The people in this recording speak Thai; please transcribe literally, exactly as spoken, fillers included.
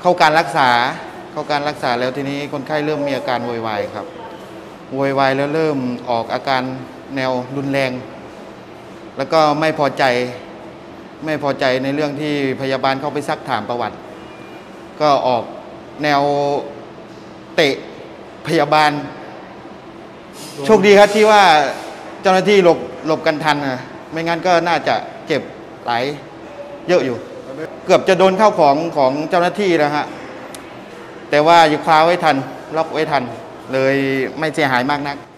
เข้าการรักษาเข้าการรักษาแล้วทีนี้คนไข้เริ่มมีอาการโวยวายครับโวยวายแล้วเริ่มออกอาการแนวรุนแรงแล้วก็ไม่พอใจไม่พอใจในเรื่องที่พยาบาลเข้าไปซักถามประวัติก็ออกแนวเตะพยาบาลโชคดีครับที่ว่าเจ้าหน้าที่หลบหลบกันทันนะไม่งั้นก็น่าจะเจ็บหลายเยอะอยู่เกือบจะโดนเข้าของของเจ้าหน้าที่แล้วฮะแต่ว่าอยู่คว้าไว้ทันล็อกไว้ทันเลยไม่เสียหายมากนัก